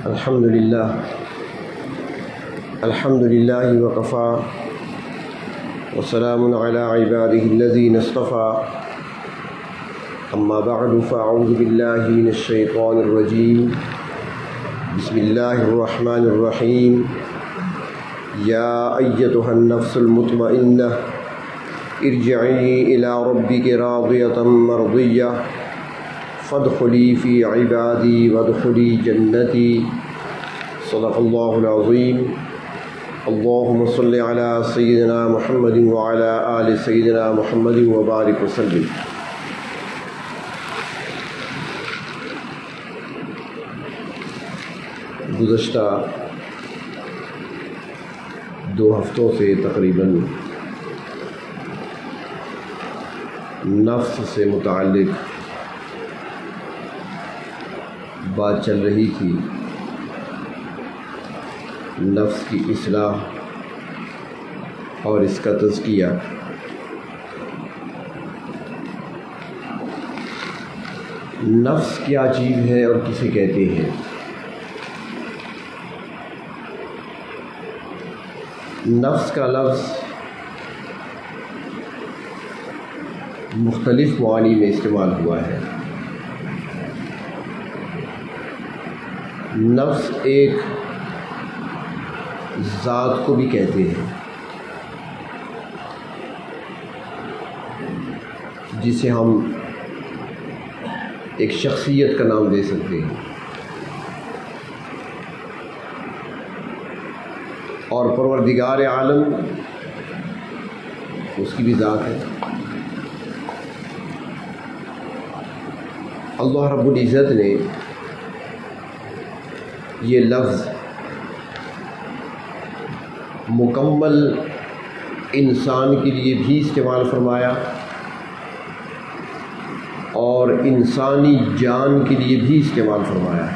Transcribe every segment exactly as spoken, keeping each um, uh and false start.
الحمد للہ الحمد للہ وکفا وسلام علی عبادہ الذین اصطفى اما بعد فاعوذ باللہ من الشیطان الرجیم بسم اللہ الرحمن الرحیم یا ایتها النفس المطمئنہ ارجعی الی ربک راضیۃ مرضیہ فادخلی فی عبادی وادخلی جنتی صدق اللہ العظیم اللہم صلی علی سیدنا محمد وعلی آل سیدنا محمد وبارک وسلم۔ گزشتہ دو ہفتوں سے تقریباً نفس سے متعلق بات چل رہی تھی، نفس کی اصلاح اور اس کا تزکیہ۔ نفس کیا چیز ہے اور کسے کہتے ہیں؟ نفس کا لفظ مختلف معانی میں استعمال ہوا ہے۔ نفس ایک ذات کو بھی کہتے ہیں جسے ہم ایک شخصیت کا نام دے سکتے ہیں، اور پروردگار عالم اس کی بھی ذات ہے۔ اللہ رب العزت نے یہ لفظ مکمل انسان کے لیے بھی استعمال فرمایا اور انسانی جان کے لیے بھی استعمال فرمایا،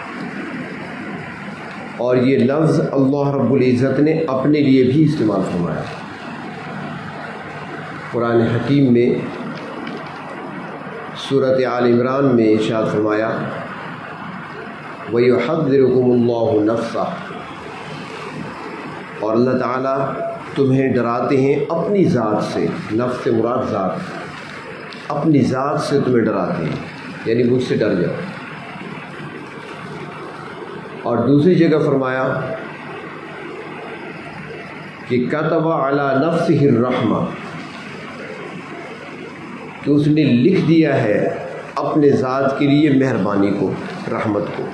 اور یہ لفظ اللہ رب العزت نے اپنے لیے بھی استعمال فرمایا۔ قرآن حکیم میں سورۃ آل عمران میں ارشاد فرمایا وَيُحَذِّرُكُمُ اللَّهُ نَفْسَهُ، اور اللہ تعالیٰ تمہیں ڈراتے ہیں اپنی ذات سے۔ نفس سے مراد ذات، اپنی ذات سے تمہیں ڈراتے ہیں، یعنی مجھ سے ڈر جاؤ۔ اور دوسری جگہ فرمایا کہ كَتَبَ عَلَى نَفْسِهِ الرَّحْمَةَ، کہ اس نے لکھ دیا ہے اپنے ذات کے لیے مہربانی کو، رحمت کو۔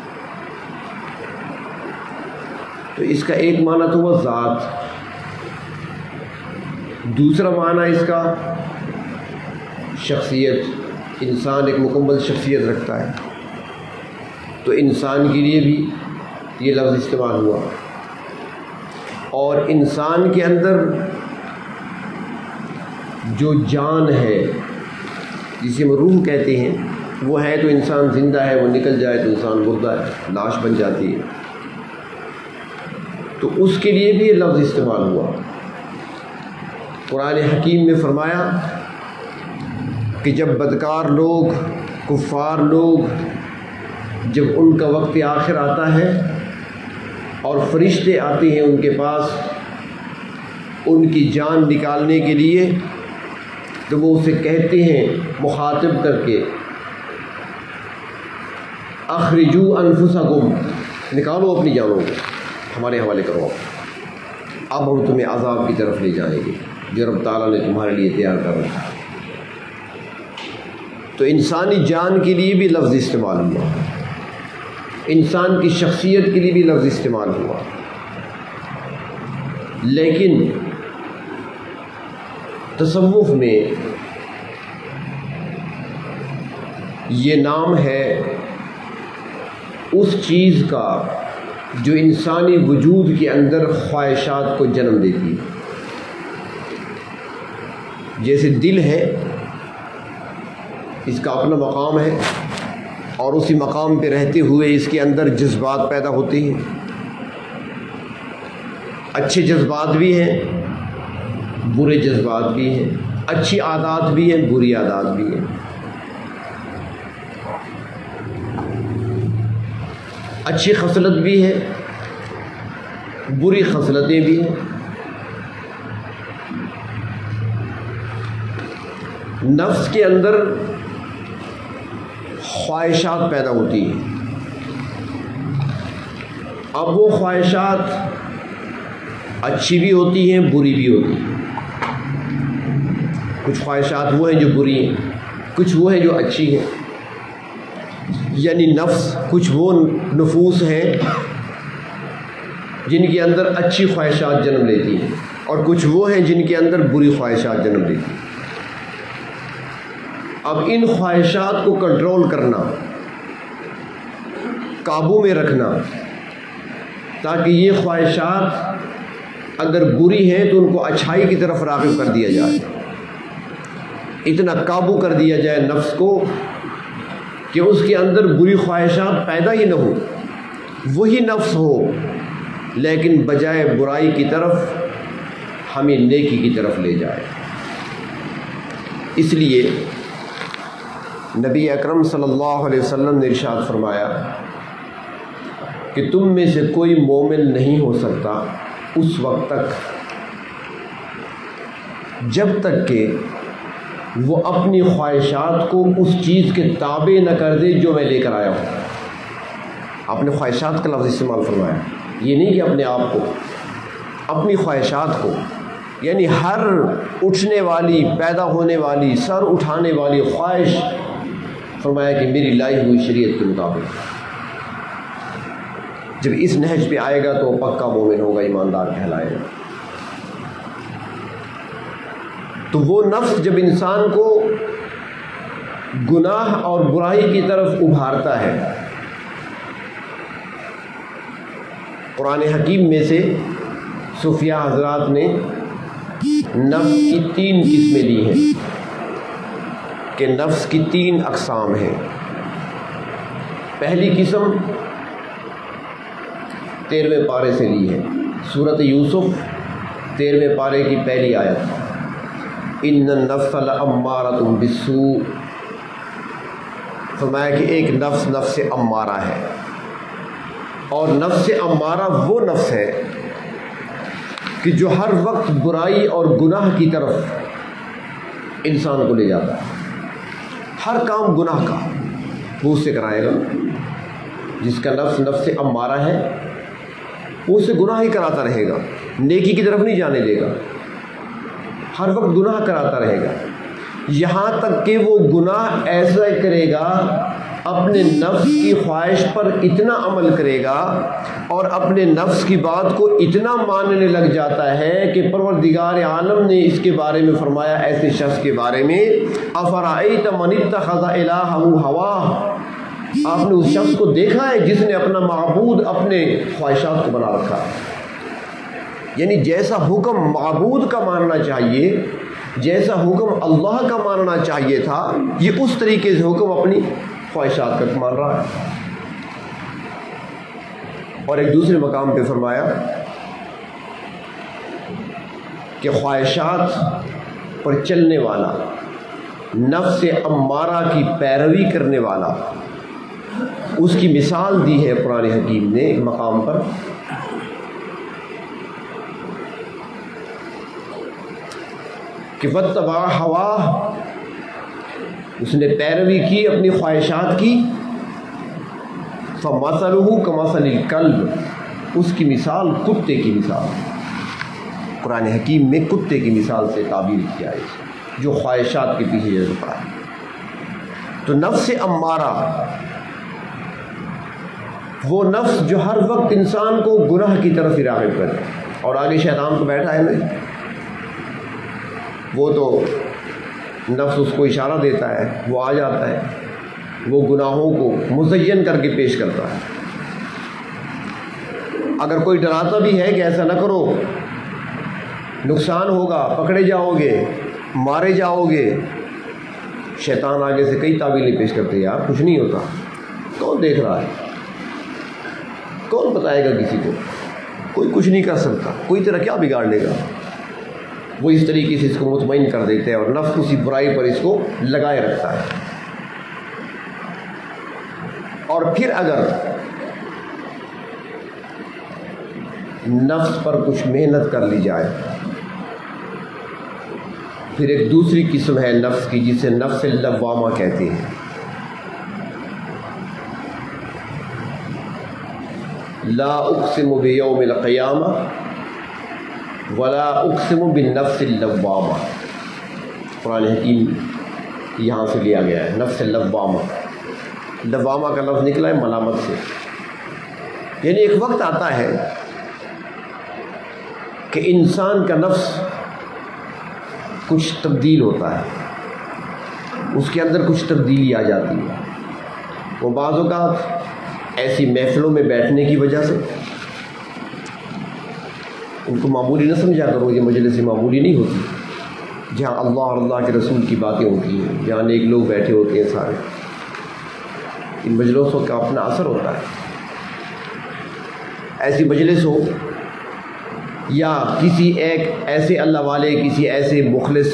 تو اس کا ایک معنی تو وہ ذات، دوسرا معنی اس کا شخصیت۔ انسان ایک مکمل شخصیت رکھتا ہے، تو انسان کے لیے بھی یہ لفظ استعمال ہوا، اور انسان کے اندر جو جان ہے جسے ہم روح کہتے ہیں، وہ ہے تو انسان زندہ ہے، وہ نکل جائے تو انسان مردہ ہے، لاش بن جاتی ہے۔ تو اس کے لیے بھی یہ لفظ استعمال ہوا۔ قرآن حکیم میں فرمایا کہ جب بدکار لوگ، کفار لوگ، جب ان کا وقت آخر آتا ہے اور فرشتے آتے ہیں ان کے پاس ان کی جان نکالنے کے لیے، تو وہ اسے کہتے ہیں مخاطب کر کے اخرجوا انفسکم، نکالو اپنی جانوں کو، ہمارے حوالے کرو، اب ہم تمہیں عذاب کی طرف لے جائیں گے جو رب تعالیٰ نے تمہارے لیے تیار کر رکھا۔ تو انسانی جان کے لیے بھی لفظ استعمال ہوا، انسان کی شخصیت کے لیے بھی لفظ استعمال ہوا، لیکن تصوف میں یہ نام ہے اس چیز کا جو انسانی وجود کے اندر خواہشات کو جنم دیتی ہے۔ جیسے دل ہے، اس کا اپنا مقام ہے، اور اسی مقام پہ رہتے ہوئے اس کے اندر جذبات پیدا ہوتے ہیں، اچھے جذبات بھی ہیں، برے جذبات بھی ہیں، اچھی عادات بھی ہیں، بری عادات بھی ہیں۔ اچھی خصلت بھی ہے، بری خصلتیں بھی ہیں۔ نفس کے اندر خواہشات پیدا ہوتی ہیں۔ اب وہ خواہشات اچھی بھی ہوتی ہیں، بری بھی ہوتی ہیں۔ کچھ خواہشات وہ ہیں جو بری ہیں، کچھ وہ ہیں جو اچھی ہیں۔ یعنی نفس کچھ وہ نفوس ہیں جن کے اندر اچھی خواہشات جنم لیتی ہیں، اور کچھ وہ ہیں جن کے اندر بری خواہشات جنم لیتی ہیں۔ اب ان خواہشات کو کنٹرول کرنا، قابو میں رکھنا، تاکہ یہ خواہشات اگر بری ہیں تو ان کو اچھائی کی طرف راغب کر دیا جائے، اتنا قابو کر دیا جائے نفس کو کہ اس کے اندر بری خواہشات پیدا ہی نہ ہو، وہی نفس ہو لیکن بجائے برائی کی طرف ہمیں نیکی کی طرف لے جائے۔ اس لیے نبی اکرم صلی اللہ علیہ وسلم نے ارشاد فرمایا کہ تم میں سے کوئی مومن نہیں ہو سکتا اس وقت تک جب تک کہ وہ اپنی خواہشات کو اس چیز کے تابع نہ کر دے جو میں لے کر آیا ہوں۔ آپ نے خواہشات کا لفظ استعمال فرمایا، یہ نہیں کہ اپنے آپ کو، اپنی خواہشات کو، یعنی ہر اٹھنے والی، پیدا ہونے والی، سر اٹھانے والی خواہش فرمایا کہ میری لائی ہوئی شریعت کے مطابق۔ جب اس نہج پہ آئے گا تو پکا مومن ہوگا، ایماندار کہلائے گا۔ تو وہ نفس جب انسان کو گناہ اور برائی کی طرف ابھارتا ہے، قرآن حکیم میں سے صوفیاء حضرات نے نفس کی تین قسمیں لی ہیں کہ نفس کی تین اقسام ہیں۔ پہلی قسم تیرہویں پارے سے لی ہے، سورۃ یوسف تیرہویں پارے کی پہلی آیت، ان النفس لامارۃ بالسوء، فرمایا کہ ایک نفس نفس امارہ ہے، اور نفس امارہ وہ نفس ہے کہ جو ہر وقت برائی اور گناہ کی طرف انسان کو لے جاتا ہے۔ ہر کام گناہ کا وہ اس سے کرائے گا۔ جس کا نفس نفس امارہ ہے وہ اسے گناہ ہی کراتا رہے گا، نیکی کی طرف نہیں جانے دے گا، ہر وقت گناہ کراتا رہے گا، یہاں تک کہ وہ گناہ ایسا کرے گا، اپنے نفس کی خواہش پر اتنا عمل کرے گا اور اپنے نفس کی بات کو اتنا ماننے لگ جاتا ہے کہ پروردگار عالم نے اس کے بارے میں فرمایا ایسے شخص کے بارے میں، افرأیت من اتخذ الہہ ہواہ، آپ نے اس شخص کو دیکھا ہے جس نے اپنا معبود اپنے خواہشات کو بنا رکھا۔ یعنی جیسا حکم معبود کا ماننا چاہیے، جیسا حکم اللہ کا ماننا چاہیے تھا، یہ اس طریقے سے حکم اپنی خواہشات کا مان رہا ہے۔ اور ایک دوسرے مقام پہ فرمایا کہ خواہشات پر چلنے والا، نفس امارہ کی پیروی کرنے والا، اس کی مثال دی ہے قرآن حکیم نے ایک مقام پر کہ واتبع ہواہ، اس نے پیروی کی اپنی خواہشات کی، فمثلہ کمثل الکلب، اس کی مثال کتے کی مثال، قرآن حکیم میں کتے کی مثال سے تعبیر کیا ہے جو خواہشات کے پیچھے جھکتا ہے۔ تو نفس امارہ وہ نفس جو ہر وقت انسان کو گناہ کی طرف ہی راغب کرے، اور آگے شیطان تو بیٹھا ہے نا، وہ تو نفس اس کو اشارہ دیتا ہے، وہ آ جاتا ہے، وہ گناہوں کو مزین کر کے پیش کرتا ہے۔ اگر کوئی ڈراتا بھی ہے کہ ایسا نہ کرو، نقصان ہوگا، پکڑے جاؤ گے، مارے جاؤ گے، شیطان آگے سے کئی تعویلیں پیش کرتے ہیں، یار کچھ نہیں ہوتا، کون دیکھ رہا ہے، کون بتائے گا کسی کو، کوئی کچھ نہیں کر سکتا، کوئی تیرا کیا بگاڑ لے گا۔ وہ اس طریقے سے اس کو مطمئن کر دیتے ہیں اور نفس اسی برائی پر اس کو لگائے رکھتا ہے۔ اور پھر اگر نفس پر کچھ محنت کر لی جائے. پھر ایک دوسری قسم ہے نفس کی جسے نفس اللوامہ کہتے ہیں. لا اقسم بیوم القیامہ ولا اقسم بالنفس اللوامہ. قرآن حکیم یہاں سے لیا گیا ہے. نفس اللوامہ، لوامہ کا لفظ نکلا ہے ملامت سے. یعنی ایک وقت آتا ہے کہ انسان کا نفس کچھ تبدیل ہوتا ہے، اس کے اندر کچھ تبدیلی آ جاتی ہے. وہ بعض اوقات ایسی محفلوں میں بیٹھنے کی وجہ سے، ان کو معمولی نہ سمجھا کرو، یہ مجلس معمولی نہیں ہوتی جہاں اللہ اور اللہ کے رسول کی باتیں ہوتی ہیں، جہاں نیک لوگ بیٹھے ہوتے ہیں سارے. ان مجلسوں کا اپنا اثر ہوتا ہے. ایسی مجلس ہو یا کسی ایک ایسے اللہ والے، کسی ایسے مخلص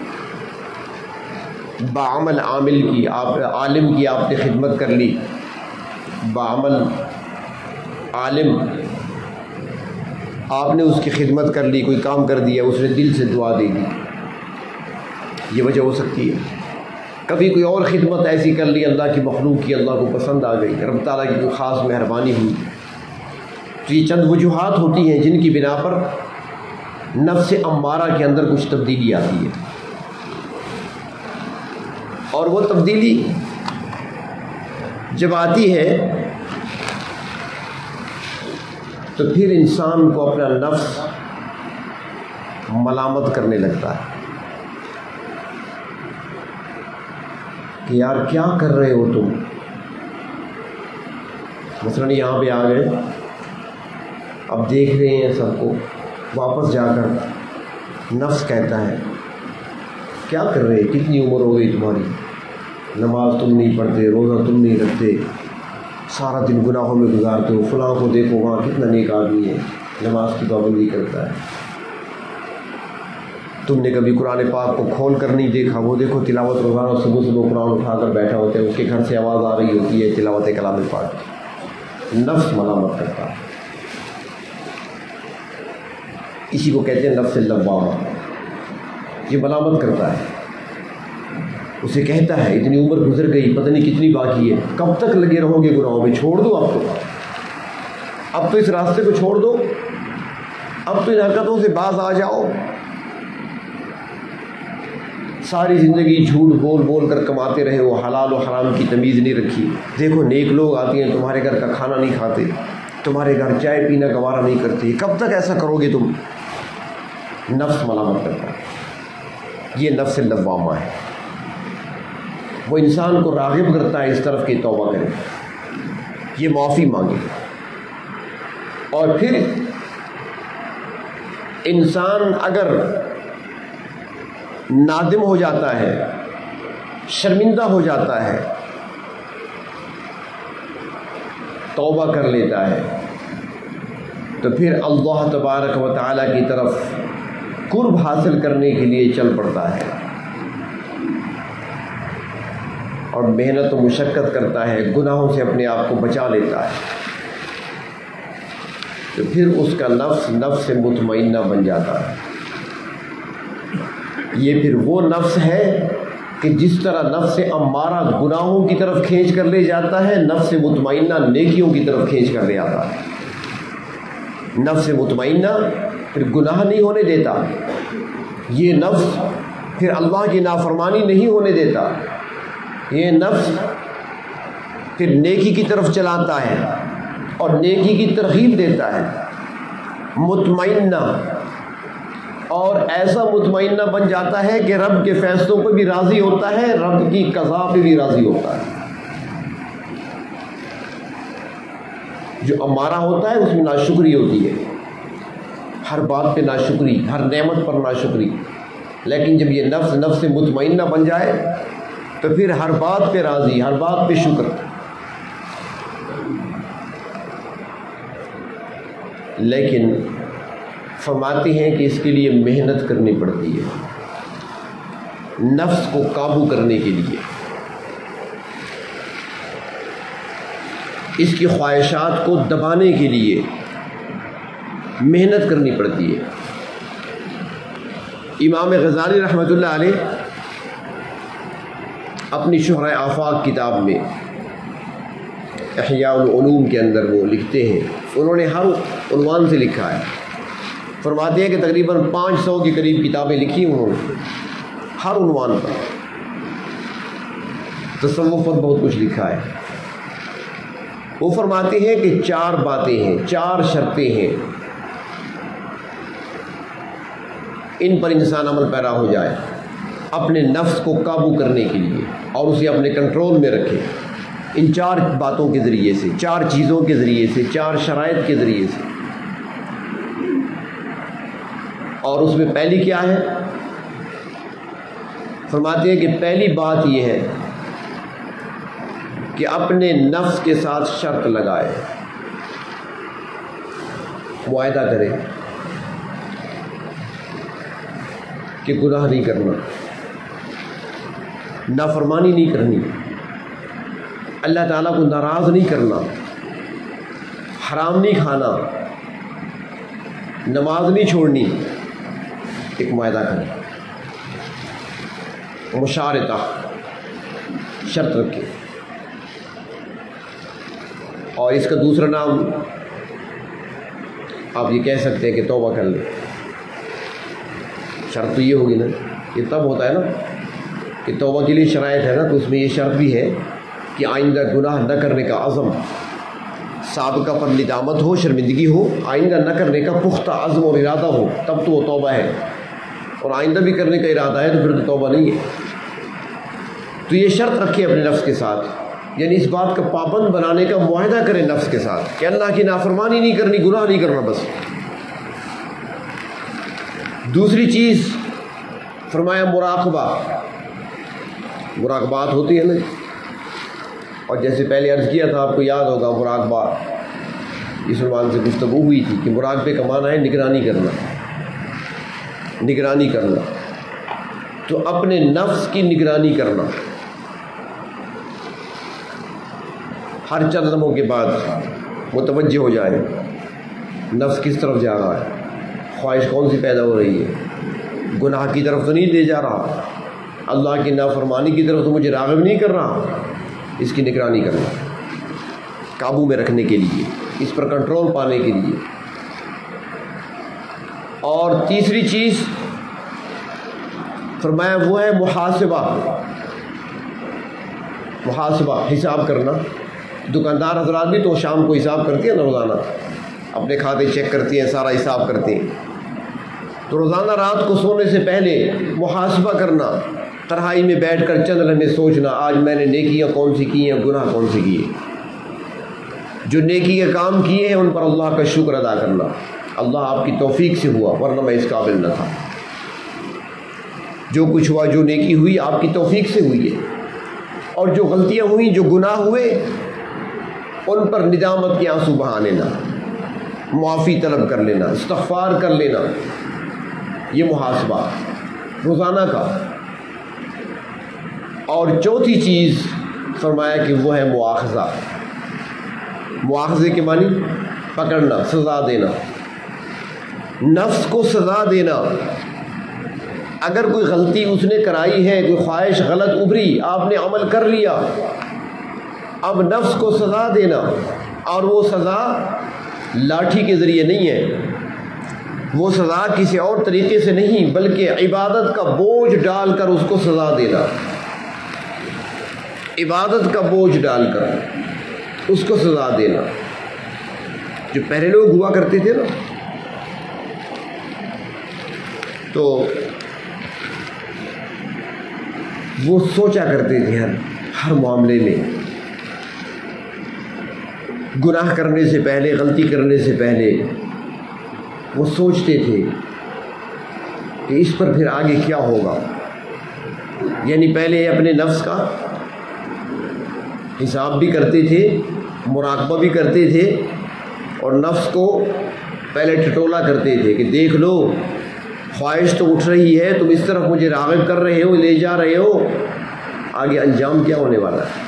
بعمل عامل کی، آپ عالم کی آپ نے خدمت کر لی، بعمل عالم آپ نے اس کی خدمت کر لی، کوئی کام کر دیا، اس نے دل سے دعا دے دی، یہ وجہ ہو سکتی ہے. کبھی کوئی اور خدمت ایسی کر لی اللہ کی مخلوق کی، اللہ کو پسند آ گئی، رب تعالیٰ کی کوئی خاص مہربانی ہوئی. تو یہ چند وجوہات ہوتی ہیں جن کی بنا پر نفس امارہ کے اندر کچھ تبدیلی آتی ہے. اور وہ تبدیلی جب آتی ہے تو پھر انسان کو اپنا نفس ملامت کرنے لگتا ہے کہ یار کیا کر رہے ہو تم. مثلاً یہاں پہ آ گئے، اب دیکھ رہے ہیں سب کو، واپس جا کر نفس کہتا ہے کیا کر رہے، کتنی عمر ہو گئی تمہاری، نماز تم نہیں پڑھتے، روزہ تم نہیں رکھتے، سارا دن گناہوں میں گزارتے ہو، فلاں کو دیکھو وہاں کتنا نیک آدمی ہے، نماز کی پابندی کرتا ہے، تم نے کبھی قرآن پاک کو کھول کر نہیں دیکھا، وہ دیکھو تلاوت روزانہ صبح صبح قرآن اٹھا کر بیٹھا ہوتا ہے، اس کے گھر سے آواز آ رہی ہوتی ہے تلاوت کلام پاک. نفس ملامت کرتا ہے. اسی کو کہتے ہیں نفس اللوامہ. یہ ملامت کرتا ہے، اسے کہتا ہے اتنی عمر گزر گئی، پتہ نہیں کتنی باقی ہے، کب تک لگے رہو گے گناہوں میں، چھوڑ دو اب تو اب تو اس راستے کو چھوڑ دو، اب تو ان حرکتوں سے باز آ جاؤ. ساری زندگی جھوٹ بول بول کر کماتے رہے ہو، حلال و حرام کی تمیز نہیں رکھی. دیکھو نیک لوگ آتے ہیں تمہارے گھر کا کھانا نہیں کھاتے، تمہارے گھر چائے پینا گوارا نہیں کرتے، کب تک ایسا کرو گے تم. نفس ملامت کرتا ہے. یہ نفس اللوامہ ہے. وہ انسان کو راغب کرتا ہے اس طرف کہ توبہ کرے، یہ معافی مانگے. اور پھر انسان اگر نادم ہو جاتا ہے، شرمندہ ہو جاتا ہے، توبہ کر لیتا ہے، تو پھر اللہ تبارک و تعالیٰ کی طرف قرب حاصل کرنے کے لیے چل پڑتا ہے اور محنت و مشقت کرتا ہے، گناہوں سے اپنے آپ کو بچا لیتا ہے. تو پھر اس کا نفس نفس مطمئنہ بن جاتا ہے. یہ پھر وہ نفس ہے کہ جس طرح نفس امارہ گناہوں کی طرف کھینچ کر لے جاتا ہے، نفس مطمئنہ نیکیوں کی طرف کھینچ کر لے آتا ہے. نفس مطمئنہ پھر گناہ نہیں ہونے دیتا، یہ نفس پھر اللہ کی نافرمانی نہیں ہونے دیتا، یہ نفس پھر نیکی کی طرف چلاتا ہے اور نیکی کی ترغیب دیتا ہے. مطمئنہ، اور ایسا مطمئنہ بن جاتا ہے کہ رب کے فیصلوں پہ بھی راضی ہوتا ہے، رب کی قضا پہ بھی راضی ہوتا ہے. جو امارہ ہوتا ہے اس میں ناشکری ہوتی ہے، ہر بات پہ ناشکری، ہر نعمت پر ناشکری. لیکن جب یہ نفس نفس مطمئنہ بن جائے تو پھر ہر بات پہ راضی، ہر بات پہ شکر. لیکن فرماتے ہیں کہ اس کے لیے محنت کرنی پڑتی ہے، نفس کو قابو کرنے کے لیے، اس کی خواہشات کو دبانے کے لیے محنت کرنی پڑتی ہے۔ امام غزالی رحمۃ اللہ علیہ اپنی شہرۂ آفاق کتاب میں احیاء العلوم کے اندر وہ لکھتے ہیں، انہوں نے ہر عنوان سے لکھا ہے، فرماتے ہیں کہ تقریباً پانچ سو کے قریب کتابیں لکھی انہوں نے، ہر عنوان پر تصوف پر بہت کچھ لکھا ہے۔ وہ فرماتے ہیں کہ چار باتیں ہیں، چار شرطیں ہیں، ان پر انسان عمل پیرا ہو جائے اپنے نفس کو قابو کرنے کے لیے اور اسے اپنے کنٹرول میں رکھے، ان چار باتوں کے ذریعے سے، چار چیزوں کے ذریعے سے، چار شرائط کے ذریعے سے۔ اور اس میں پہلی کیا ہے؟ فرماتے ہیں کہ پہلی بات یہ ہے کہ اپنے نفس کے ساتھ شرط لگائے، معاہدہ کرے کہ گناہ نہیں کرنا، نافرمانی نہیں کرنی، اللہ تعالیٰ کو ناراض نہیں کرنا، حرام نہیں کھانا، نماز نہیں چھوڑنی، ایک معاہدہ کرے، مشارطہ، شرط رکھے۔ اور اس کا دوسرا نام آپ یہ کہہ سکتے ہیں کہ توبہ کر لیں۔ شرط تو یہ ہوگی نا، یہ تب ہوتا ہے نا کہ توبہ کے لیے شرائط ہے نا، تو اس میں یہ شرط بھی ہے کہ آئندہ گناہ نہ کرنے کا عزم، سابقہ پر ندامت ہو، شرمندگی ہو، آئندہ نہ کرنے کا پختہ عزم اور ارادہ ہو، تب تو وہ توبہ ہے، اور آئندہ بھی کرنے کا ارادہ ہے تو پھر تو توبہ نہیں ہے۔ تو یہ شرط رکھے اپنے نفس کے ساتھ، یعنی اس بات کا پابند بنانے کا معاہدہ کرے نفس کے ساتھ کہ اللہ کی نافرمانی نہیں کرنی، گناہ نہیں کرنا بس۔ دوسری چیز فرمایا مراقبہ، مراقبات ہوتی ہے نا، اور جیسے پہلے عرض کیا تھا آپ کو یاد ہوگا، مراقبہ اس عنوان سے گفتگو ہوئی تھی کہ مراقبے کا معنی ہے نگرانی کرنا، نگرانی کرنا، تو اپنے نفس کی نگرانی کرنا، ہر چند لمحوں کے بعد متوجہ ہو جائے نفس کس طرف جا رہا ہے، خواہش کون سی پیدا ہو رہی ہے، گناہ کی طرف تو نہیں لے جا رہا، اللہ کی نافرمانی کی طرف تو مجھے راغب نہیں کر رہا، اس کی نگرانی کرنا، قابو میں رکھنے کے لیے، اس پر کنٹرول پانے کے لیے۔ اور تیسری چیز فرمایا وہ ہے محاسبہ، محاسبہ، حساب کرنا۔ دکاندار حضرات بھی تو شام کو حساب کرتی ہیں نا، روزانہ اپنے کھاتے چیک کرتی ہیں، سارا حساب کرتی ہیں، تو روزانہ رات کو سونے سے پہلے محاسبہ کرنا، تنہائی میں بیٹھ کر چند لمحے سوچنا آج میں نے نیکیاں کون سی کی ہیں، گناہ کون سے کیے، جو نیکی کے کام کیے ہیں ان پر اللہ کا شکر ادا کرنا، اللہ آپ کی توفیق سے ہوا ورنہ میں اس قابل نہ تھا، جو کچھ ہوا، جو نیکی ہوئی آپ کی توفیق سے ہوئی ہے، اور جو غلطیاں ہوئیں، جو گناہ ہوئے، ان پر ندامت کے آنسو بہا لینا، معافی طلب کر لینا، استغفار کر لینا، یہ محاسبہ روزانہ کا۔ اور چوتھی چیز فرمایا کہ وہ ہے مواخذہ، مواخذے کے معنی پکڑنا، سزا دینا، نفس کو سزا دینا۔ اگر کوئی غلطی اس نے کرائی ہے، کوئی خواہش غلط ابھری، آپ نے عمل کر لیا، اب نفس کو سزا دینا، اور وہ سزا لاٹھی کے ذریعے نہیں ہے، وہ سزا کسی اور طریقے سے نہیں، بلکہ عبادت کا بوجھ ڈال کر اس کو سزا دینا، عبادت کا بوجھ ڈال کر اس کو سزا دینا۔ جو پہلے لوگ ہوا کرتے تھے نا، تو وہ سوچا کرتے تھے ہر ہر معاملے میں، گناہ کرنے سے پہلے، غلطی کرنے سے پہلے وہ سوچتے تھے کہ اس پر پھر آگے کیا ہوگا، یعنی پہلے اپنے نفس کا حساب بھی کرتے تھے، مراقبہ بھی کرتے تھے، اور نفس کو پہلے ٹٹولا کرتے تھے کہ دیکھ لو خواہش تو اٹھ رہی ہے، تم اس طرف مجھے راغب کر رہے ہو، لے جا رہے ہو، آگے انجام کیا ہونے والا ہے۔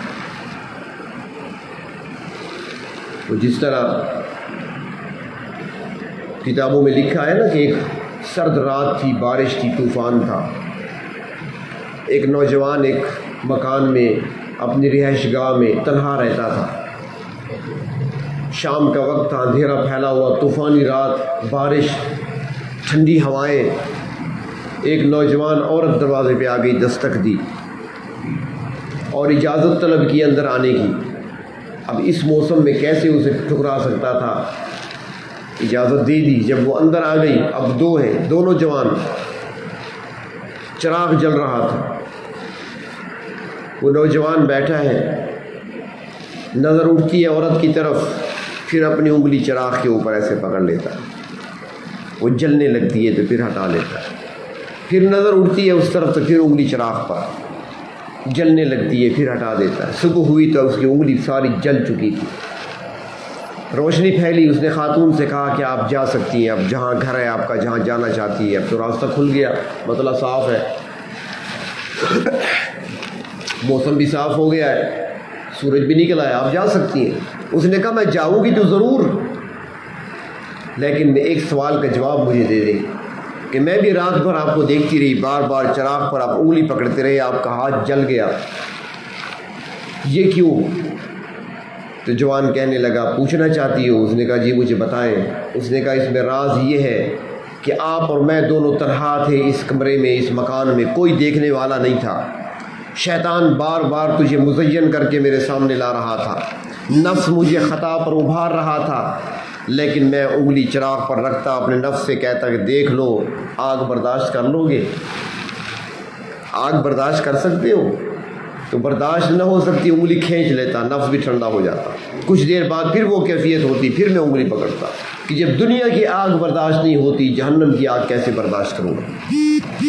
وہ جس طرح کتابوں میں لکھا ہے نا کہ ایک سرد رات تھی، بارش تھی، طوفان تھا، ایک نوجوان ایک مکان میں اپنی رہائش گاہ میں تنہا رہتا تھا، شام کا وقت تھا، اندھیرا پھیلا ہوا، طوفانی رات، بارش، ٹھنڈی ہوائیں، ایک نوجوان عورت دروازے پہ آ گئی، دستک دی اور اجازت طلب کی اندر آنے کی۔ اب اس موسم میں کیسے اسے ٹھکرا سکتا تھا، اجازت دے دی۔ جب وہ اندر آ گئی، اب دو ہیں، دو نوجوان، چراغ جل رہا تھا، وہ نوجوان بیٹھا ہے، نظر اٹھتی ہے عورت کی طرف، پھر اپنی انگلی چراغ کے اوپر ایسے پکڑ لیتا ہے، وہ جلنے لگتی ہے تو پھر ہٹا لیتا ہے، پھر نظر اٹھتی ہے اس طرف تو پھر انگلی چراغ پر، جلنے لگتی ہے، پھر ہٹا دیتا ہے۔ صبح ہوئی تو اس کی انگلی ساری جل چکی تھی، روشنی پھیلی، اس نے خاتون سے کہا کہ آپ جا سکتی ہیں، اب جہاں گھر ہے آپ کا، جہاں جانا چاہتی ہے، اب تو راستہ کھل گیا، مسئلہ صاف ہے، موسم بھی صاف ہو گیا ہے، سورج بھی نکل آیا، آپ جا سکتی ہیں۔ اس نے کہا میں جاؤں گی تو ضرور، لیکن ایک سوال کا جواب مجھے دے دیں کہ میں بھی رات بھر آپ کو دیکھتی رہی، بار بار چراغ پر آپ انگلی پکڑتے رہے، آپ کا ہاتھ جل گیا، یہ کیوں؟ تو جوان کہنے لگا پوچھنا چاہتی ہو؟ اس نے کہا جی مجھے بتائیں۔ اس نے کہا اس میں راز یہ ہے کہ آپ اور میں دونوں تنہا تھے اس کمرے میں، اس مکان میں، کوئی دیکھنے والا نہیں تھا، شیطان بار بار تجھے مزین کر کے میرے سامنے لا رہا تھا، نفس مجھے خطا پر ابھار رہا تھا، لیکن میں انگلی چراغ پر رکھتا، اپنے نفس سے کہتا کہ دیکھ لو، آگ برداشت کر لو گے؟ آگ برداشت کر سکتے ہو؟ تو برداشت نہ ہو سکتی، انگلی کھینچ لیتا، نفس بھی ٹھنڈا ہو جاتا، کچھ دیر بعد پھر وہ کیفیت ہوتی، پھر میں انگلی پکڑتا کہ جب دنیا کی آگ برداشت نہیں ہوتی، جہنم کی آگ کیسے برداشت کروں گا؟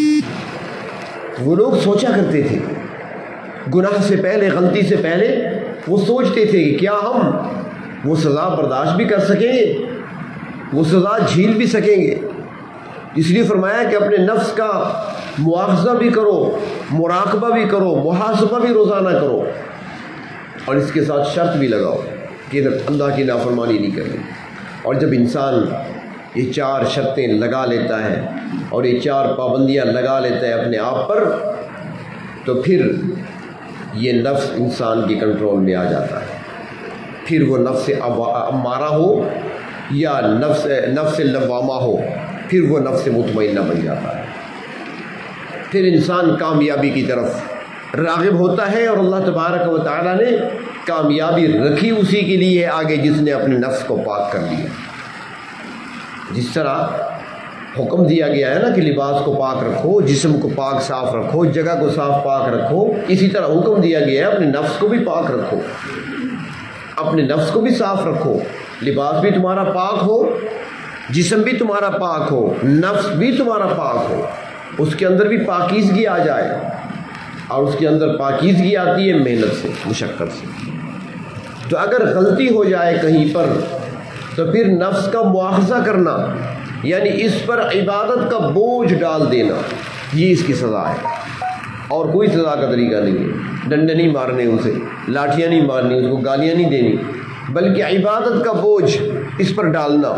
وہ لوگ سوچا کرتے تھے گناہ سے پہلے، غلطی سے پہلے، وہ سوچتے تھے کہ کیا ہم وہ سزا برداشت بھی کر سکیں گے، وہ سزا جھیل بھی سکیں گے؟ اس لیے فرمایا کہ اپنے نفس کا مواخذہ بھی کرو، مراقبہ بھی کرو، محاسبہ بھی روزانہ کرو، اور اس کے ساتھ شرط بھی لگاؤ کہ اللہ کی نافرمانی نہیں کرنی۔ اور جب انسان یہ چار شرطیں لگا لیتا ہے اور یہ چار پابندیاں لگا لیتا ہے اپنے آپ پر، تو پھر یہ نفس انسان کی کنٹرول میں آ جاتا ہے، پھر وہ نفس امارہ ہو یا نفس نفس لوامہ ہو، پھر وہ نفس مطمئنہ بن جاتا ہے، پھر انسان کامیابی کی طرف راغب ہوتا ہے، اور اللہ تبارک و تعالیٰ نے کامیابی رکھی اسی کے لیے آگے جس نے اپنے نفس کو پاک کر لیا۔ جس طرح حکم دیا گیا ہے نا کہ لباس کو پاک رکھو، جسم کو پاک صاف رکھو، جگہ کو صاف پاک رکھو، اسی طرح حکم دیا گیا ہے اپنے نفس کو بھی پاک رکھو، اپنے نفس کو بھی صاف رکھو، لباس بھی تمہارا پاک ہو، جسم بھی تمہارا پاک ہو، نفس بھی تمہارا پاک ہو، اس کے اندر بھی پاکیزگی آ جائے، اور اس کے اندر پاکیزگی آتی ہے محنت سے، مشقت سے۔ تو اگر غلطی ہو جائے کہیں پر تو پھر نفس کا مواخذہ کرنا، یعنی اس پر عبادت کا بوجھ ڈال دینا، یہ اس کی سزا ہے، اور کوئی سزا کا طریقہ نہیں ہے۔ ڈنڈے نہیں مارنے اسے، لاٹھیاں نہیں مارنی اس کو، گالیاں نہیں دینی، بلکہ عبادت کا بوجھ اس پر ڈالنا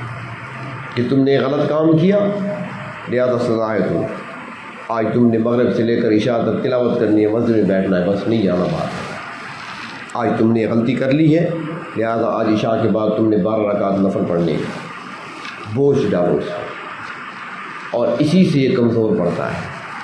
کہ تم نے غلط کام کیا، لہذا سزا ہے تم، آج تم نے مغرب سے لے کر عشاء تک تلاوت کرنی ہے، مسجد میں بیٹھنا ہے، بس نہیں جانا باہر، آج تم نے غلطی کر لی ہے، لہذا آج عشاء کے بعد تم نے بارہ رکعت نفل پڑھنے ہے، بوجھ ڈالو اس کو، اور اسی سے یہ کمزور پڑتا ہے،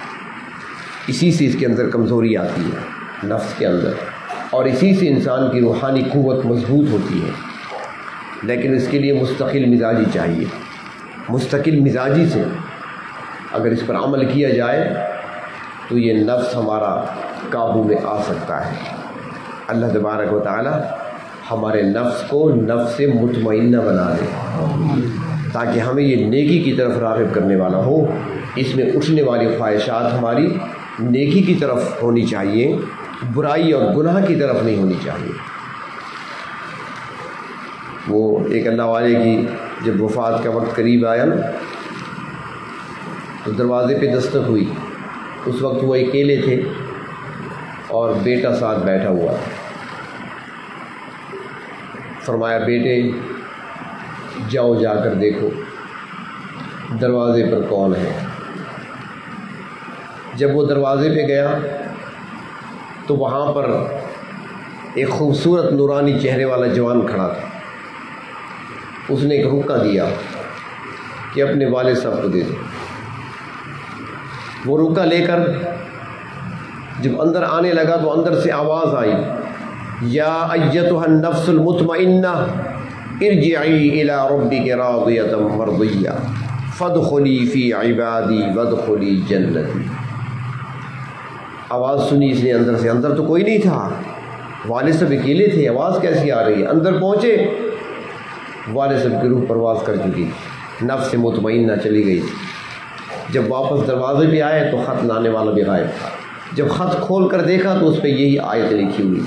اسی سے اس کے اندر کمزوری آتی ہے نفس کے اندر، اور اسی سے انسان کی روحانی قوت مضبوط ہوتی ہے۔ لیکن اس کے لیے مستقل مزاجی چاہیے، مستقل مزاجی سے اگر اس پر عمل کیا جائے تو یہ نفس ہمارا قابو میں آ سکتا ہے۔ اللہ تبارک و تعالی ہمارے نفس کو نفس مطمئنہ بنا دے، تاکہ ہمیں یہ نیکی کی طرف راغب کرنے والا ہو، اس میں اٹھنے والی خواہشات ہماری نیکی کی طرف ہونی چاہیے، برائی اور گناہ کی طرف نہیں ہونی چاہیے۔ وہ ایک اللہ والے کی جب وفات کا وقت قریب آیا نا تو دروازے پہ دستک ہوئی، اس وقت وہ اکیلے تھے اور بیٹا ساتھ بیٹھا ہوا تھا۔ فرمایا بیٹے جاؤ جا کر دیکھو دروازے پر کون ہے۔ جب وہ دروازے پہ گیا تو وہاں پر ایک خوبصورت نورانی چہرے والا جوان کھڑا تھا۔ اس نے ایک حکم دیا کہ اپنے والد صاحب کو دے دو۔ وہ رکا لے کر جب اندر آنے لگا تو اندر سے آواز آئی، یا ایتھا النفس المطمئنہ ارجعی الی ربک راضیۃ مرضیہ فادخلی فی عبادی وادخلی جنتی۔ آواز سنی اس نے اندر سے، اندر تو کوئی نہیں تھا، والد صاحب اکیلے تھے، آواز کیسی آ رہی ہے؟ اندر پہنچے، والد صاحب کی روح پرواز کر چکی، نفس مطمئنہ چلی گئی۔ جب واپس دروازے پہ آئے تو خط لانے والا بھی غائب تھا۔ جب خط کھول کر دیکھا تو اس پہ یہی آیت لکھی ہوئی۔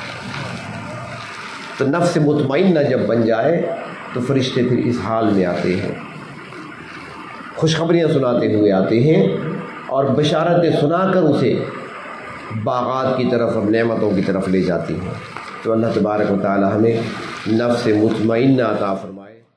تو نفس مطمئنہ جب بن جائے تو فرشتے پھر اس حال میں آتے ہیں، خوشخبریاں سناتے ہوئے آتے ہیں اور بشارتیں سنا کر اسے باغات کی طرف اور نعمتوں کی طرف لے جاتی ہیں۔ تو اللہ تبارک و تعالی ہمیں نفس مطمئنہ عطا فرمائے۔